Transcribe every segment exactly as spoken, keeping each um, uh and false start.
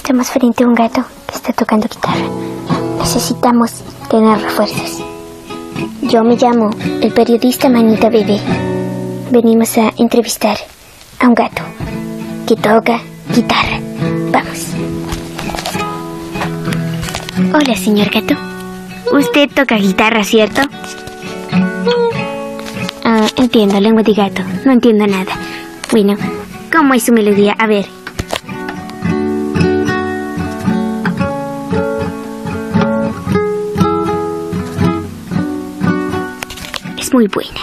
Estamos frente a un gato que está tocando guitarra. Necesitamos tener refuerzos. Yo me llamo el periodista Manita Bebé. Venimos a entrevistar a un gato que toca guitarra. Vamos. Hola, señor gato. Usted toca guitarra, ¿cierto? Ah, entiendo, lengua de gato. No entiendo nada. Bueno, ¿cómo es su melodía? A ver. Es muy buena.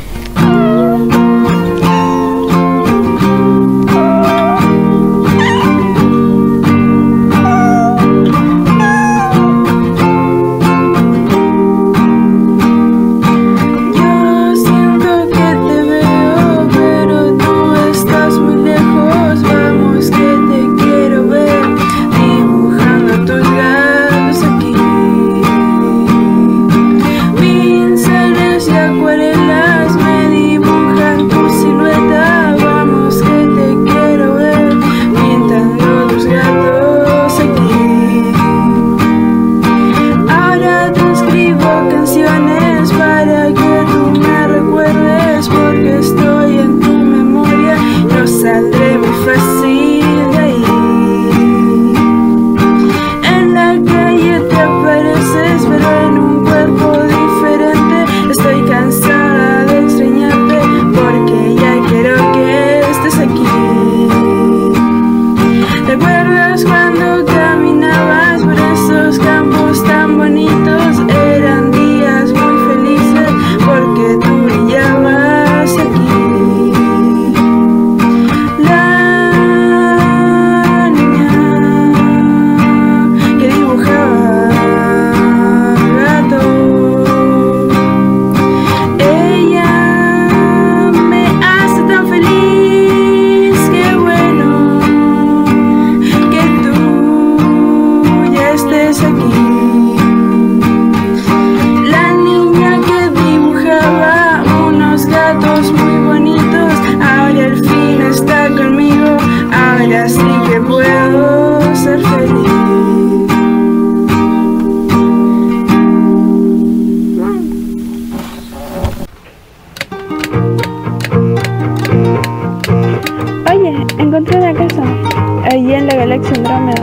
Encontré una casa, allí en la galaxia Andrómeda.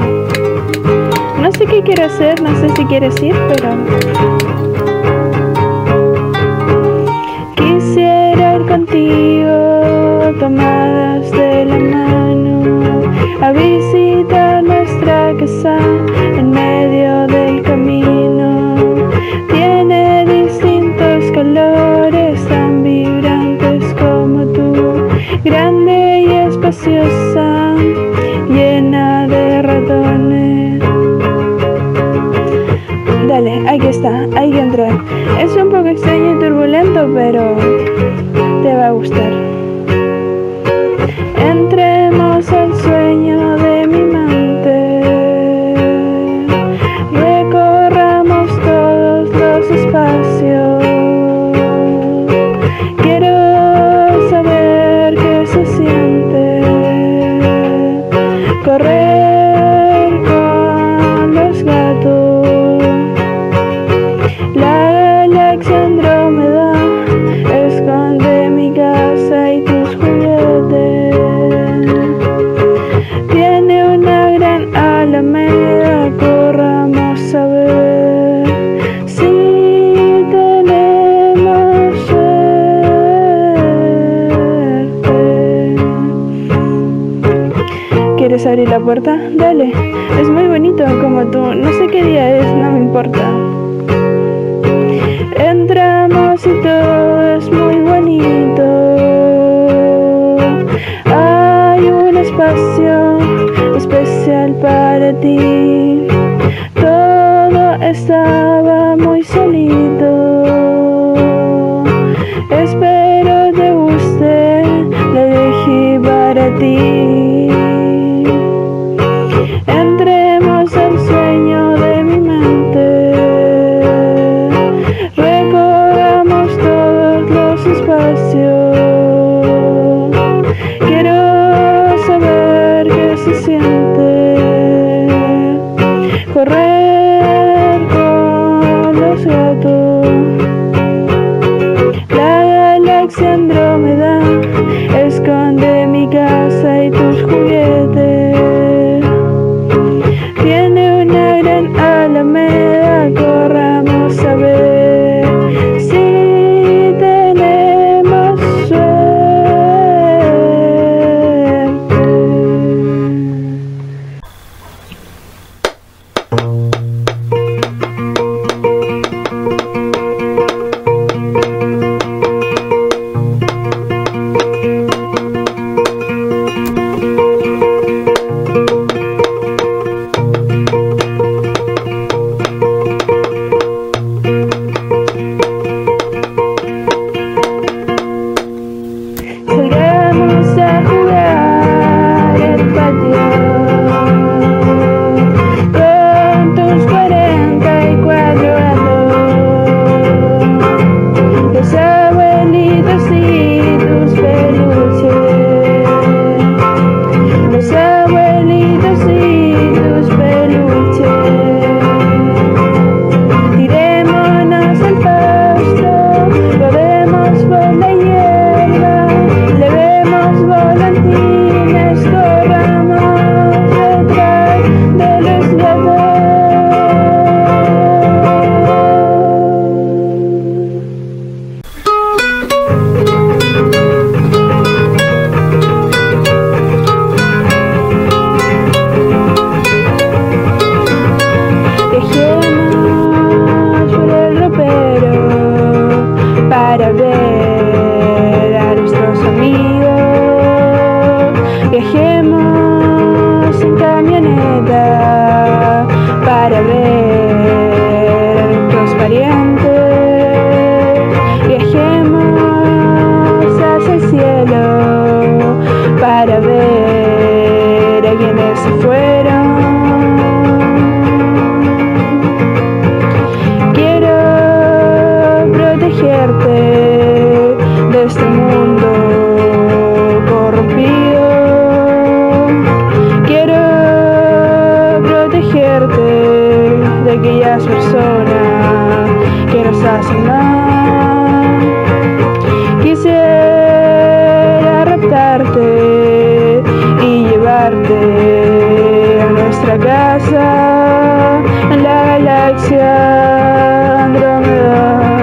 No sé qué quiero hacer, no sé si quieres ir, pero... Quisiera ir contigo, tomadas de la mano, a visitar nuestra casa en medio del camino. Tiene distintos colores tan vibrantes como tú, grande y espaciosa, llena de ratones. Dale, aquí está, hay que entrar. Es un poco extraño y turbulento, pero te va a gustar. Entremos al sueño de mi mente, recorramos todos los espacios. Quiero saber qué se siente correr con los gatos. La galaxia Andrómeda esconde mi casa y tus juguetes. Tiene una gran alameda, corramos a ver si tenemos suerte. ¿Quieres abrir la puerta? Dale, es muy bonito como tú. No sé qué día es, no me importa. Entramos y todo es muy bonito. Hay un espacio especial para ti. Todo estaba muy solito. Espero te guste, lo dejé para ti. Entremos al sueño de mi mente, recorramos todos los espacios. Quiero saber qué se siente camioneta para ver a nuestros parientes. Viajemos hacia el cielo para ver a quienes se fueron. Quiero protegerte de este mundo corrompido. Quiero protegerte de aquellas personas que nos hacen mal. Quisiera raptarte y llevarte a nuestra casa en la galaxia Andrómeda.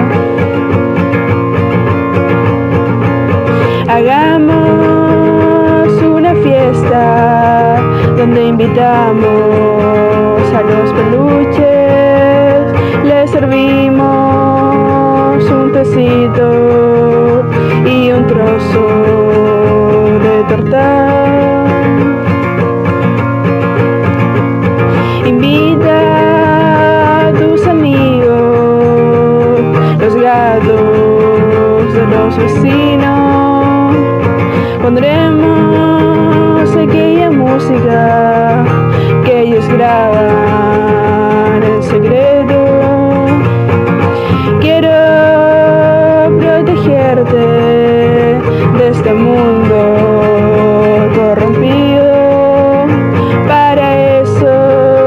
Hagamos una fiesta donde invitamos a los peluches, les servimos un tecito y un trozo de torta. Invita a tus amigos, los gatos de los vecinos. Pondremos aquella música que ellos graban en secreto. Quiero protegerte de este mundo corrompido. Para eso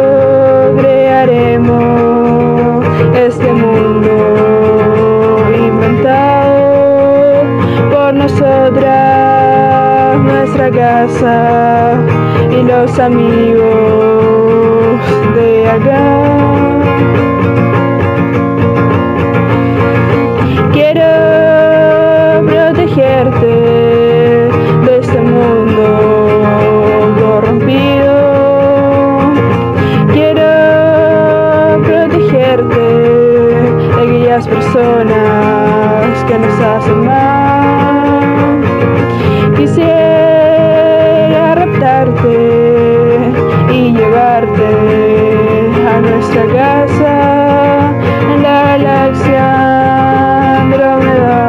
crearemos este mundo inventado por nosotras, nuestra casa y los amigos de acá. Quiero protegerte de este mundo corrompido. Quiero protegerte de aquellas personas que nos hacen mal. Quisiera raptarte y llevarte a nuestra casa en la galaxia Andrómeda.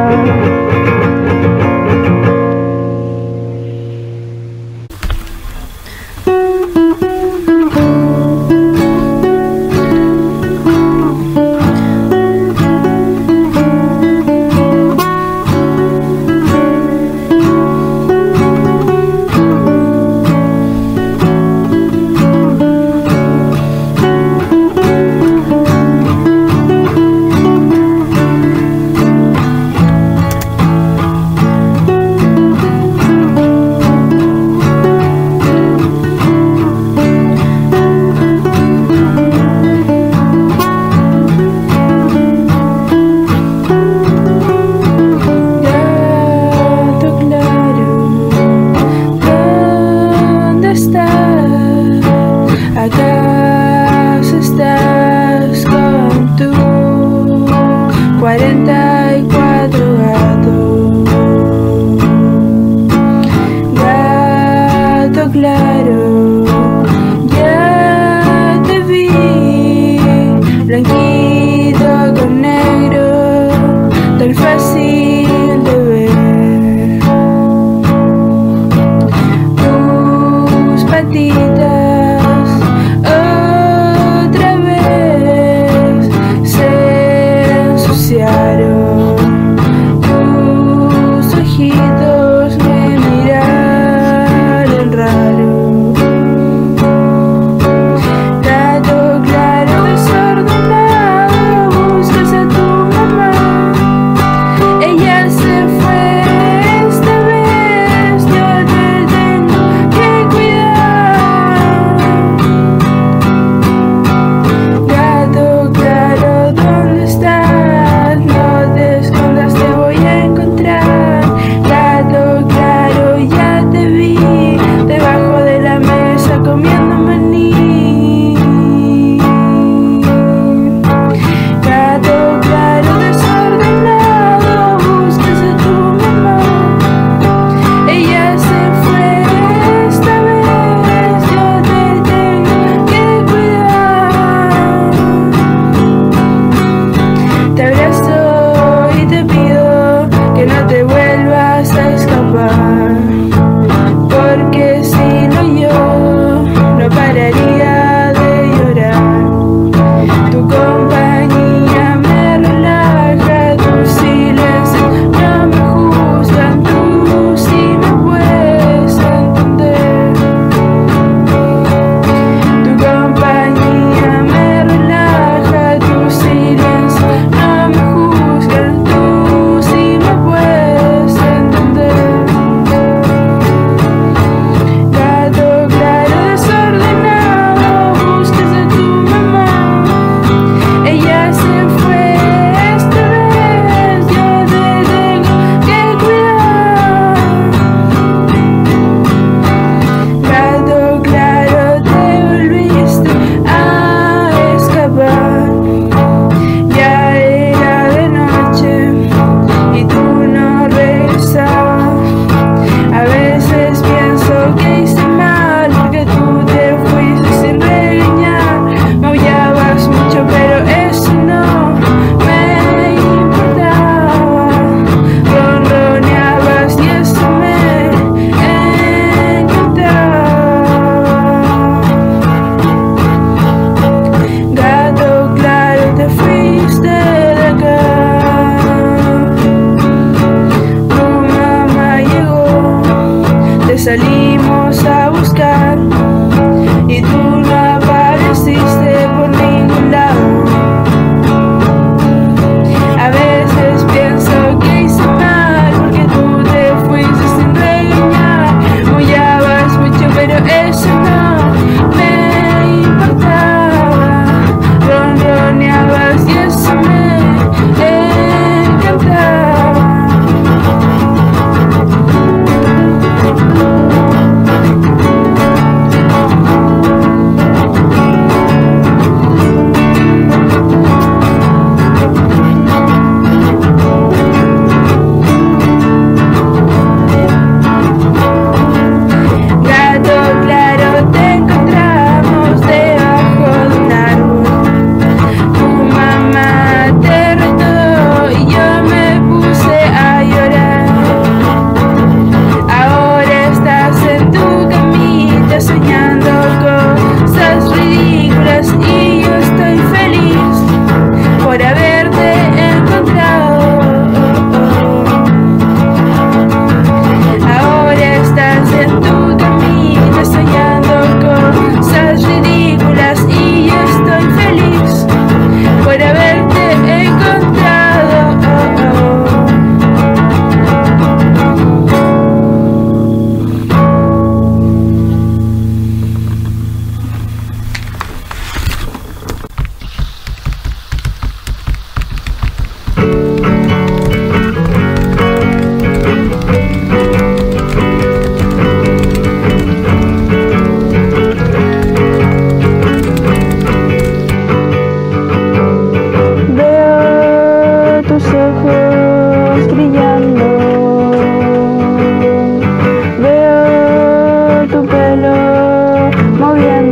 patitas.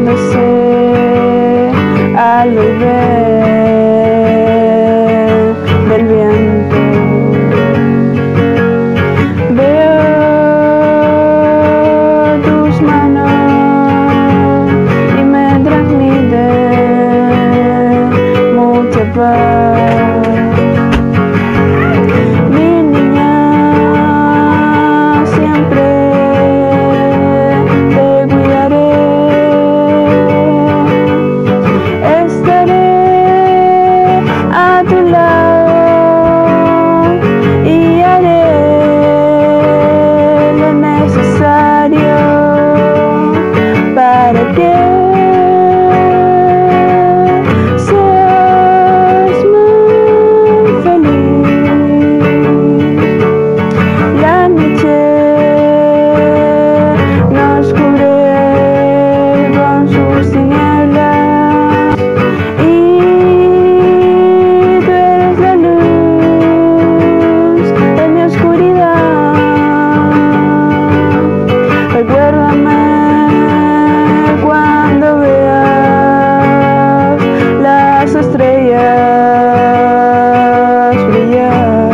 moviéndose al volver del viento. Veo tus manos y me transmiten mucha paz. Mi niña, siempre te cuidaré. Estaré a tu lado y haré lo necesario para que seas muy feliz. La noche nos cubre con sus tinieblas y tú eres la luz en mi oscuridad. Recuérdame cuando veas las estrellas brillar.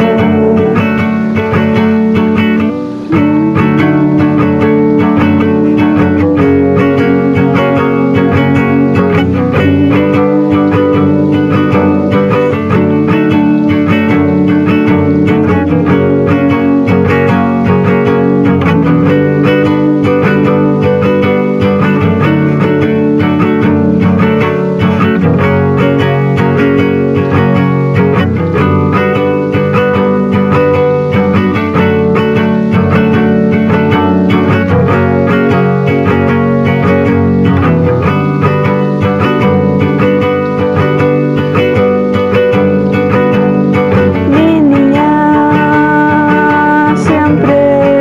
Mi niña, siempre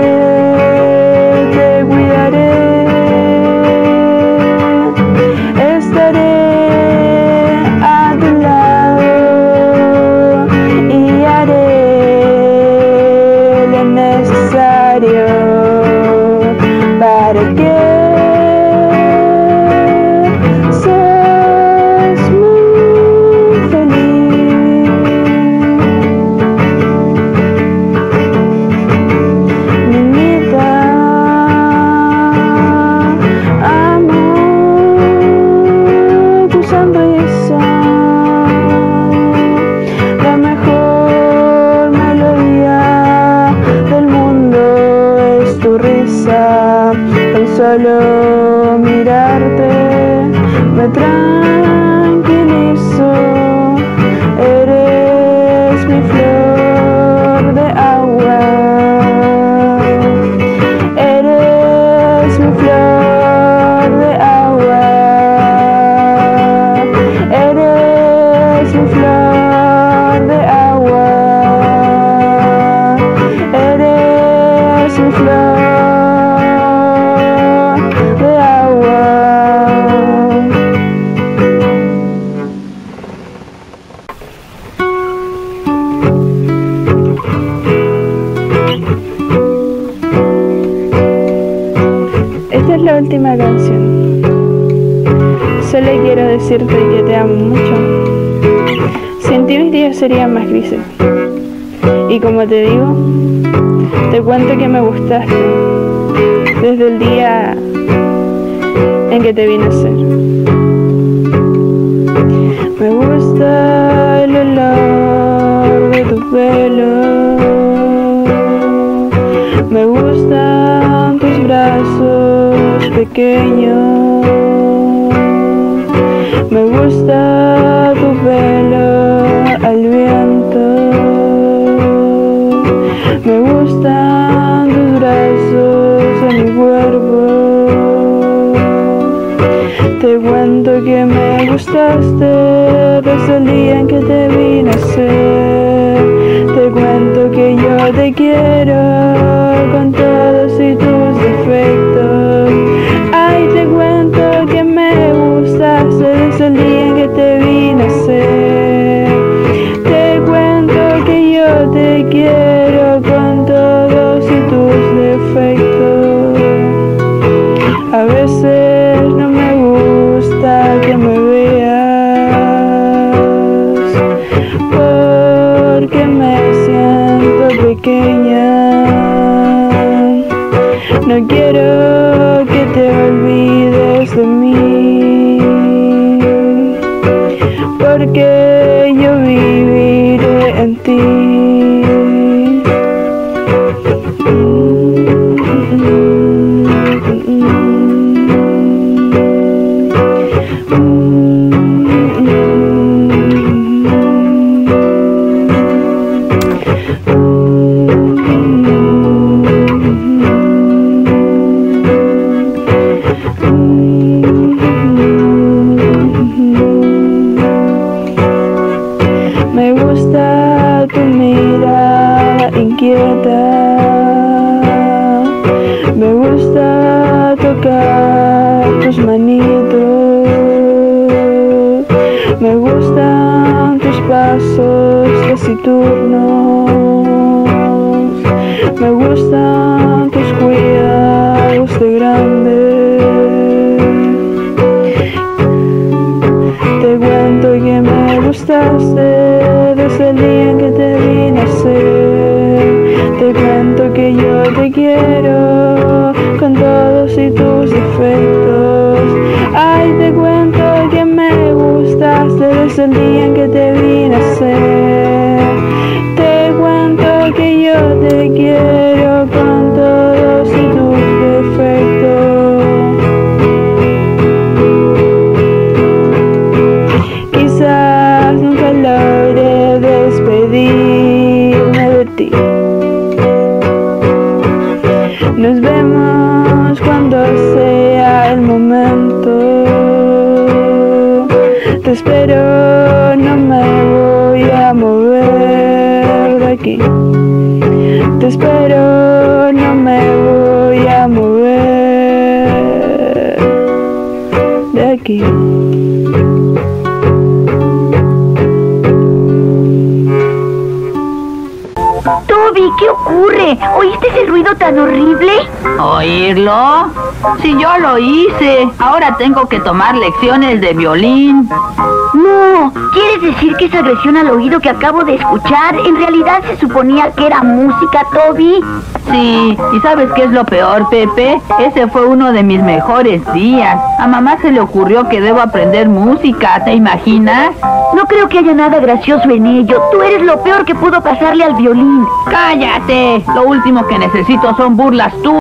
te cuidaré. Estaré a tu lado y haré lo necesario para que seas muy feliz. Niñita, amo tu sonrisa. La mejor melodía del mundo es tu risa. Tan solo mirarte me tranquilizo. Eres mi flor de agua. Eres mi flor de agua. Eres mi flor de agua. Eres mi flor de agua. Esta es la última canción. Solo quiero decirte que te amo mucho. Sin ti mis días serían más grises. Y como te digo, te cuento que me gustaste desde el día en que te vine a ser. Me gusta el olor de tu pelo. Me gustan tus brazos pequeños. Me gusta tu pelo al viento. Me gustan tus brazos en mi cuerpo. Te cuento que me gustaste desde el día en que te vine a ser. Te cuento que yo te quiero con todos y tus defectos. Ay, te cuento que me gustaste desde el día en que te vine a ser. Te cuento que yo te quiero con todos y tus defectos. A veces no me gusta que me siento pequeña. No quiero que te olvides de mí, porque yo viviré en ti. Me gusta tu mirada inquieta, me gusta tocar tus manitos, me gustan tus pasos taciturnos, me gustan tus cuidados de grande. Te cuento que me gustaste desde el día en que te vi nacer. Te cuento que yo te quiero con todos y tus defectos. Ay, te cuento que me gustaste desde el día en que te vi nacer. Te cuento que yo te quiero con todos y tus defectos. Quizás nunca logré despedirme de ti. Nos vemos cuando sea el momento. Te espero, no me voy a mover de aquí. Te espero, no me voy a mover de aquí. Toby, ¿qué ocurre? ¿Oíste ese ruido tan horrible? ¿Oírlo? Si yo lo hice, ahora tengo que tomar lecciones de violín. No, ¿quieres decir que esa agresión al oído que acabo de escuchar en realidad se suponía que era música, Toby? Sí, ¿y sabes qué es lo peor, Pepe? Ese fue uno de mis mejores días. A mamá se le ocurrió que debo aprender música, ¿te imaginas? No creo que haya nada gracioso en ello. Tú eres lo peor que pudo pasarle al violín. ¡Cállate! Lo último que necesito son burlas tuyas.